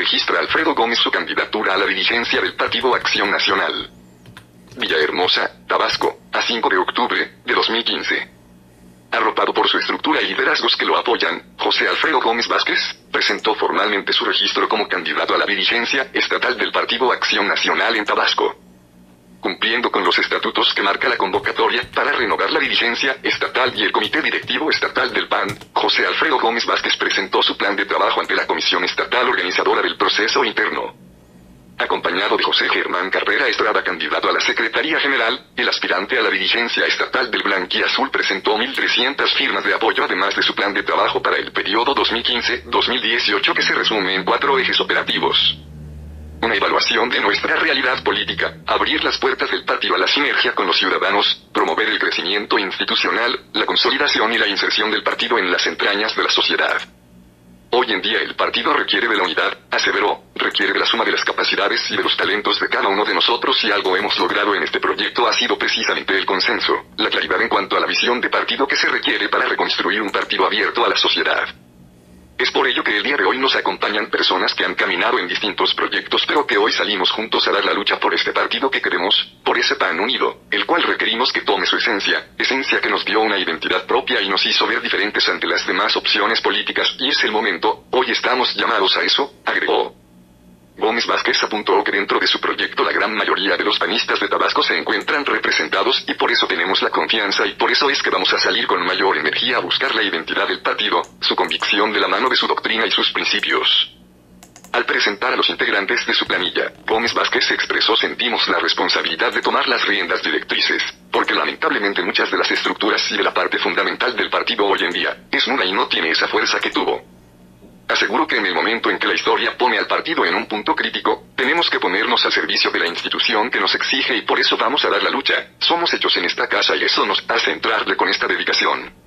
registra Alfredo Gómez su candidatura a la dirigencia del Partido Acción Nacional. Villahermosa, Tabasco, a 5 de octubre de 2015. Arropado por su estructura y liderazgos que lo apoyan, José Alfredo Gómez Vázquez presentó formalmente su registro como candidato a la dirigencia estatal del Partido Acción Nacional en Tabasco. Cumpliendo con los estatutos que marca la convocatoria para renovar la dirigencia estatal y el comité directivo estatal del PAN, José Alfredo Gómez Vázquez presentó su plan de trabajo ante la Comisión Estatal Organizadora del Proceso Interno. Acompañado de José Germán Carrera Estrada, candidato a la Secretaría General, el aspirante a la dirigencia estatal del Blanquiazul presentó 1.300 firmas de apoyo además de su plan de trabajo para el periodo 2015-2018 que se resume en 4 ejes operativos. Una evaluación de nuestra realidad política, abrir las puertas del partido a la sinergia con los ciudadanos, promover el crecimiento institucional, la consolidación y la inserción del partido en las entrañas de la sociedad. Hoy en día el partido requiere de la unidad, aseveró, requiere de la suma de las capacidades y de los talentos de cada uno de nosotros y algo hemos logrado en este proyecto ha sido precisamente el consenso, la claridad en cuanto a la visión de partido que se requiere para reconstruir un partido abierto a la sociedad. Es por ello que el día de hoy nos acompañan personas que han caminado en distintos proyectos pero que hoy salimos juntos a dar la lucha por este partido que queremos, por ese PAN unido, el cual requerimos que tome su esencia que nos dio una identidad propia y nos hizo ver diferentes ante las demás opciones políticas y es el momento, hoy estamos llamados a eso, agregó. Gómez Vázquez apuntó que dentro de su proyecto la gran mayoría de los panistas de Tabasco se encuentran representados y por eso tenemos la confianza y por eso es que vamos a salir con mayor energía a buscar la identidad del partido, su convicción de la mano de su doctrina y sus principios. Al presentar a los integrantes de su planilla, Gómez Vázquez expresó: sentimos la responsabilidad de tomar las riendas directrices, porque lamentablemente muchas de las estructuras y de la parte fundamental del partido hoy en día, es nula y no tiene esa fuerza que tuvo. Aseguro que en el momento en que la historia pone al partido en un punto crítico, tenemos que ponernos al servicio de la institución que nos exige y por eso vamos a dar la lucha. Somos hechos en esta casa y eso nos hace entrarle con esta dedicación.